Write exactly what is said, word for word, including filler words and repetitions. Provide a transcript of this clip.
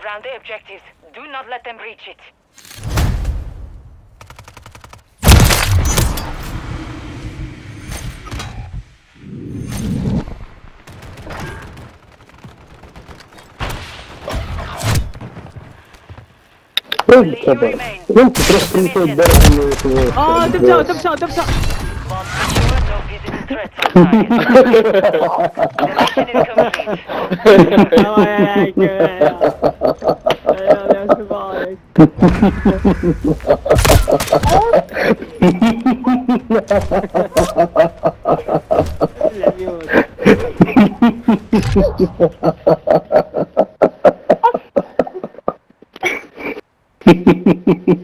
found the objectives. Do not let them reach it. ممكن تروح تنسى الدرجة. اه دبشة دبشة دبشة. Hehehehe